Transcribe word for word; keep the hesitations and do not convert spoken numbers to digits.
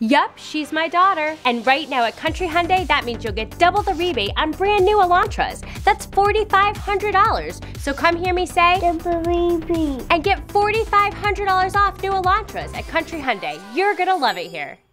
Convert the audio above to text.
Yup, she's my daughter. And right now at Country Hyundai, that means you'll get double the rebate on brand new Elantras. That's four thousand five hundred dollars. So come hear me say, double rebate. And get four thousand five hundred dollars off new Elantras at Country Hyundai. You're gonna love it here.